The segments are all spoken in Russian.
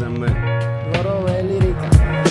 Бразом мы. Дворовая лирика.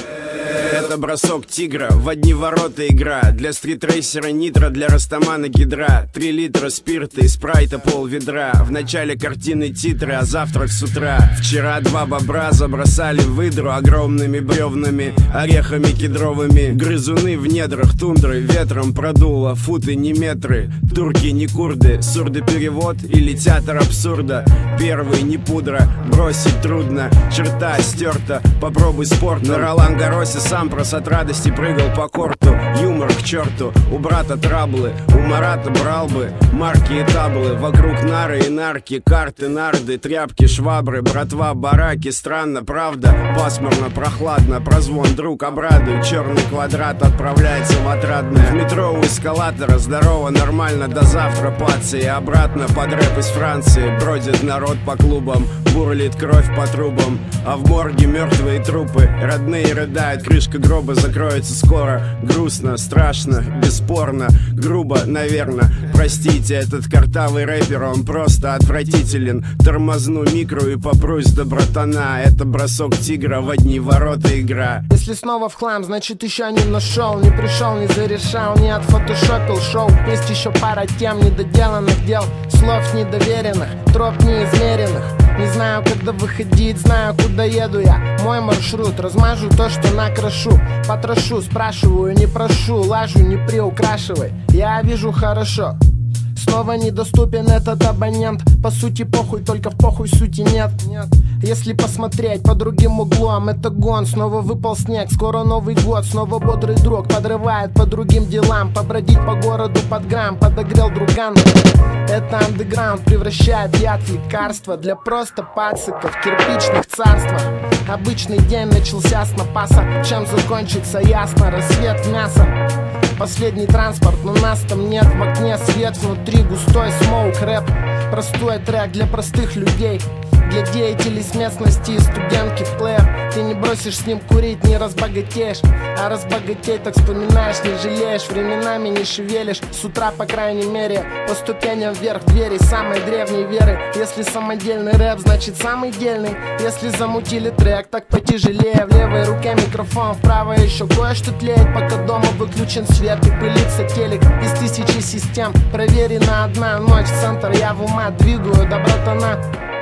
Это бросок тигра, в одни ворота игра. Для стритрейсера нитро, для растамана гидра. 3 литра спирта и спрайта пол ведра. В начале картины титры, а завтрак с утра. Вчера 2 бобра забросали выдру огромными бревнами, орехами кедровыми. Грызуны в недрах тундры, ветром продуло футы не метры. Турки не курды, сурдоперевод или театр абсурда. Первый не пудра, бросить трудно, черта стерта, попробуй спорт. На Ролан Гарросе сам прос от радости прыгал по корту. Юмор к черту, у брата траблы, у Марата брал бы марки и таблы. Вокруг нары и нарки, карты, нарды, тряпки, швабры, братва, бараки. Странно, правда, пасмурно, прохладно, прозвон друг обрадует. Черный квадрат отправляется в отрадное. В метро у эскалатора, здорово, нормально, до завтра, пацы. И обратно под рэп из Франции. Бродит народ по клубам, бурлит кровь по трубам. А в морге мертвые трупы, родные рыдают. Крышка гроба закроется скоро. Грустно, страшно, бесспорно, грубо, наверное. Простите, этот картавый рэпер, он просто отвратителен. Тормозну микро и попрусь до братана. Это бросок тигра, в одни ворота игра. Если снова в хлам, значит еще не нашел, не пришел, не зарешал, не отфотошопил шоу. Есть еще пара тем недоделанных дел, слов недоверенных, троп неизмеренных. Не знаю, когда выходить, знаю, куда еду я. Мой маршрут, размажу то, что накрошу. Потрошу, спрашиваю, не прошу, лажу, не приукрашивай. Я вижу хорошо. Снова недоступен этот абонент. По сути похуй, только в похуй сути нет. Если посмотреть по другим углом, это гон. Снова выпал снег, скоро Новый год. Снова бодрый друг подрывает по другим делам. Побродить по городу под грамм, подогрел друган. Это андеграунд превращает яд в лекарство для просто пациков в кирпичных царствах. Обычный день начался с напаса. Чем закончится, ясно, рассвет в мясо. Последний транспорт, но нас там нет. В окне свет, внутри густой смоук. Рэп, простой трек для простых людей, для деятелей с местности и студентки в плеер. Ты не бросишь с ним курить, не разбогатеешь. А разбогатеть, так вспоминаешь, не жалеешь. Временами не шевелишь, с утра по крайней мере. По ступеням вверх двери самой древней веры. Если самодельный рэп, значит самый дельный. Если замутили трек, так потяжелее. В левой руке микрофон, в правой еще кое-что тлеет. Пока дома выключен свет и пылится телек. Из 1000 систем проверена одна ночь. В центр я в ума двигаю до братана.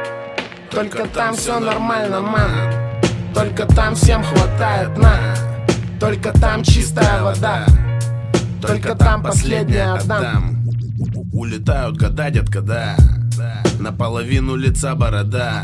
Только там все нормально, ман. Только там всем хватает на. Только там чистая вода. Только там последняя отдам. Улетают года, детка, да. Наполовину лица борода.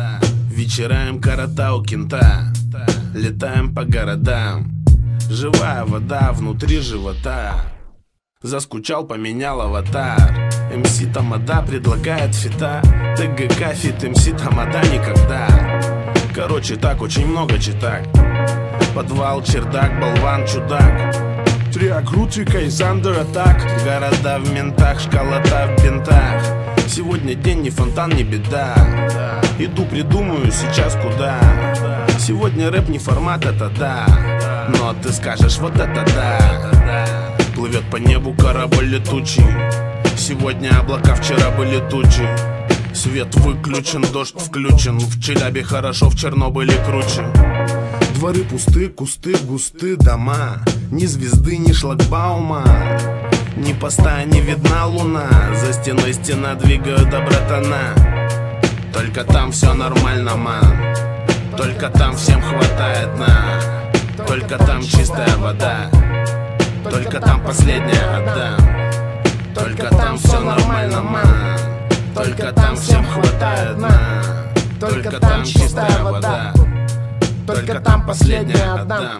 Вечерами корота у кента. Летаем по городам. Живая вода внутри живота. Заскучал, поменял аватар. МС Тамада предлагает фита. ТГК фит МС Тамада никогда. Короче, так очень много читак. Подвал, чердак, болван, чудак. Триагрутика из Under Attack. Города в ментах, школота в бинтах. Сегодня день, ни фонтан, ни беда. Иду, придумаю сейчас куда. Сегодня рэп не формат, это да. Но ты скажешь, вот это да. Плывет по небу корабль летучий. Сегодня облака, вчера были тучи. Свет выключен, дождь включен. В Челябе хорошо, в Чернобыле круче. Дворы пусты, кусты густы, дома. Ни звезды, ни шлагбаума. Ни поста, не видна луна. За стеной стена, двигаю до братана. Только там все нормально, ман. Только там всем хватает на. Только там чистая вода. Только там последняя отдам. Только там все нормально, ман. Только там всем хватает на. Только там чистая вода. Только там последняя отдам.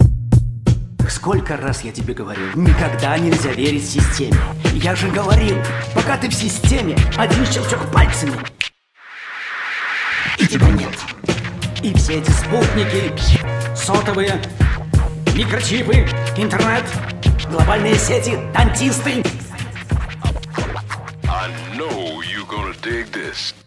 Сколько раз я тебе говорил, никогда нельзя верить системе. Я же говорил, пока ты в системе, один щелчок пальцами, и тебя нет. И все эти спутники, сотовые, микрочипы, интернет, глобальные сети, дантисты. I know you're gonna dig this.